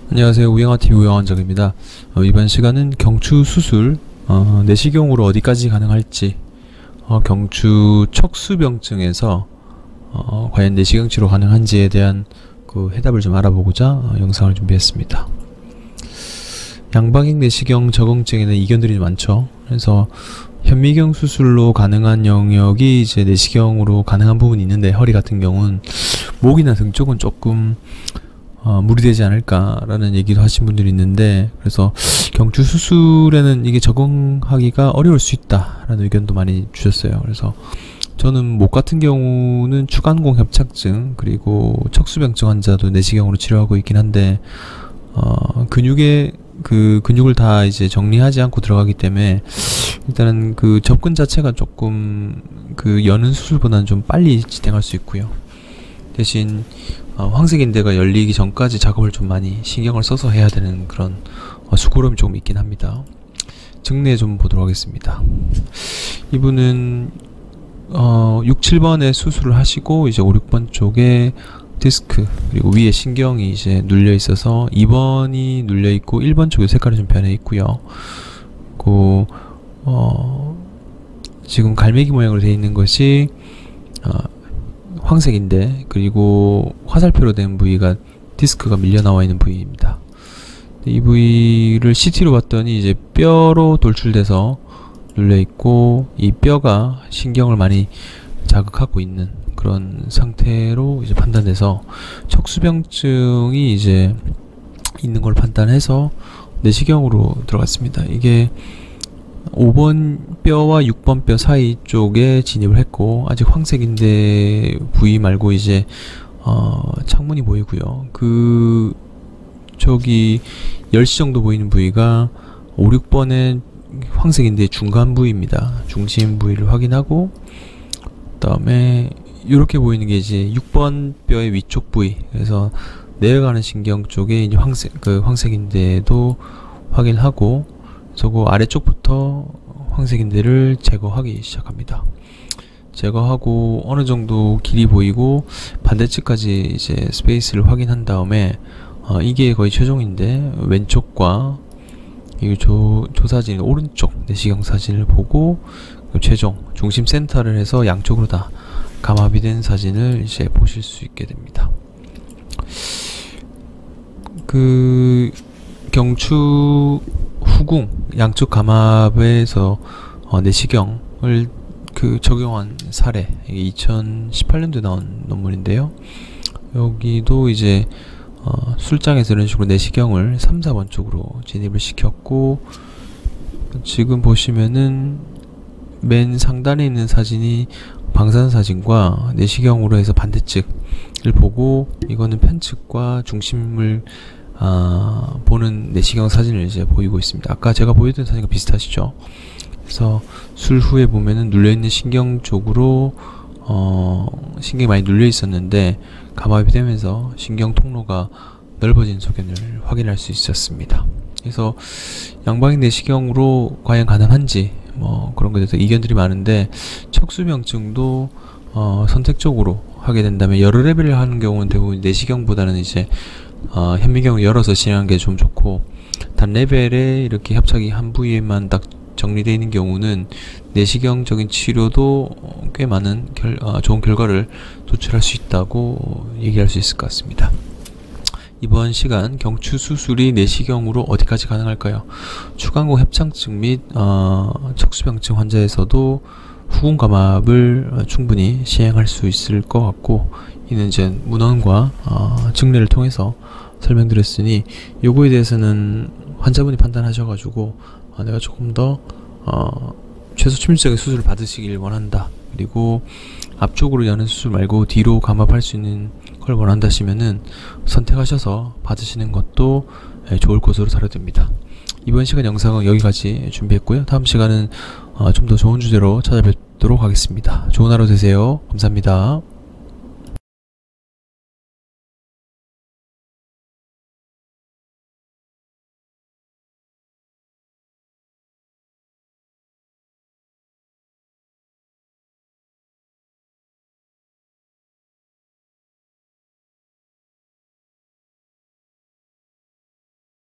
안녕하세요. 우영아TV 우영환적입니다. 이번 시간은 경추 수술, 내시경으로 어디까지 가능할지, 경추 척수병증에서 과연 내시경 치료 가능한지에 대한 그 해답을 좀 알아보고자 영상을 준비했습니다. 양방향 내시경 적응증에는 이견들이 많죠. 그래서 현미경 수술로 가능한 영역이 이제 내시경으로 가능한 부분이 있는데, 허리 같은 경우는 목이나 등 쪽은 조금 무리되지 않을까라는 얘기도 하신 분들이 있는데, 그래서 경추 수술에는 이게 적응하기가 어려울 수 있다라는 의견도 많이 주셨어요. 그래서 저는 목 같은 경우는 추간공 협착증 그리고 척수병증 환자도 내시경으로 치료하고 있긴 한데, 근육을 다 이제 정리하지 않고 들어가기 때문에 일단은 그 접근 자체가 조금 그 여는 수술보다는 좀 빨리 진행할 수 있고요. 대신 황색인대가 열리기 전까지 작업을 좀 많이 신경을 써서 해야 되는 그런 수고름이 조금 있긴 합니다. 증례 좀 보도록 하겠습니다. 이분은 6, 7번에 수술을 하시고 이제 5, 6번 쪽에 디스크 그리고 위에 신경이 이제 눌려 있어서 2번이 눌려 있고 1번 쪽에 색깔이 좀 변해 있고요. 그 지금 갈매기 모양으로 되어 있는 것이 황색인데, 그리고 화살표로 된 부위가 디스크가 밀려 나와 있는 부위입니다. 이 부위를 CT로 봤더니 이제 뼈로 돌출돼서 눌려 있고, 이 뼈가 신경을 많이 자극하고 있는 그런 상태로 이제 판단돼서 척수병증이 이제 있는 걸 판단해서 내시경으로 들어갔습니다. 이게 5번 뼈와 6번 뼈 사이 쪽에 진입을 했고, 아직 황색인대 부위 말고 이제 창문이 보이고요. 저기 10시 정도 보이는 부위가 5, 6번의 황색인대 중간 부위입니다. 중심 부위를 확인하고, 그 다음에 이렇게 보이는 게 이제 6번 뼈의 위쪽 부위, 그래서 내려가는 신경 쪽에 이제 황색인대도 확인하고, 그 아래쪽부터 황색인대를 제거하기 시작합니다. 제거하고 어느 정도 길이 보이고 반대측까지 이제 스페이스를 확인한 다음에 이게 거의 최종인데, 왼쪽과 이 조사진 오른쪽 내시경 사진을 보고 최종 중심 센터를 해서 양쪽으로 다 감압이 된 사진을 이제 보실 수 있게 됩니다. 그 경추 후궁 양쪽 감압에서 내시경을 적용한 사례, 이게 2018년도에 나온 논문인데요. 여기도 이제 술장에서 이런 식으로 내시경을 3, 4번 쪽으로 진입을 시켰고, 지금 보시면은 맨 상단에 있는 사진이 방사선 사진과 내시경으로 해서 반대측을 보고, 이거는 편측과 중심을 보는 내시경 사진을 이제 보이고 있습니다. 아까 제가 보여드린 사진과 비슷하시죠? 그래서 술 후에 보면은 눌려있는 신경 쪽으로 신경이 많이 눌려 있었는데 감압이 되면서 신경 통로가 넓어진 소견을 확인할 수 있었습니다. 그래서 양방향 내시경으로 과연 가능한지 그런 것에 대해서 이견들이 많은데, 척수병증도 선택적으로 하게 된다면 여러 레벨을 하는 경우는 대부분 내시경보다는 이제 현미경을 열어서 진행하는 게 좀 좋고, 단 레벨에 이렇게 협착이 한 부위에만 딱 정리되어 있는 경우는 내시경적인 치료도 꽤 많은 좋은 결과를 도출할 수 있다고 얘기할 수 있을 것 같습니다. 이번 시간 경추 수술이 내시경으로 어디까지 가능할까요? 추간공 협착증 및 척수병증 환자에서도 후궁 감압을 충분히 시행할 수 있을 것 같고, 이는 이제 문헌과 증례를 통해서 설명드렸으니 요거에 대해서는 환자분이 판단하셔가지고 내가 조금 더 최소 침입적인 수술을 받으시길 원한다, 그리고 앞쪽으로 여는 수술 말고 뒤로 감압할 수 있는 걸 원한다 하시면은 선택하셔서 받으시는 것도 좋을 것으로 사료됩니다. 이번 시간 영상은 여기까지 준비했고요. 다음 시간은 좀 더 좋은 주제로 찾아뵙도록 하겠습니다. 좋은 하루 되세요. 감사합니다.